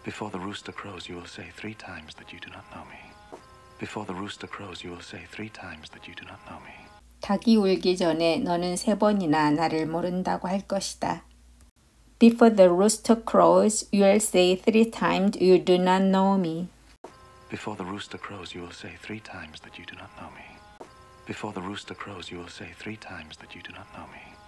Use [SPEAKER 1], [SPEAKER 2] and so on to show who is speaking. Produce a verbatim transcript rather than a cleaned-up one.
[SPEAKER 1] Before the rooster crows, you will say three times that you do not know me. Before the rooster crows, you will say three times that you do not know me.
[SPEAKER 2] 닭이 울기 전에 너는 세 번이나 나를 모른다고 할 것이다. Before the rooster crows, you'll say three times you do not know me.
[SPEAKER 1] Before the rooster crows, you will say three times that you do not know me. Before the rooster crows, you will say three times that you do not know me.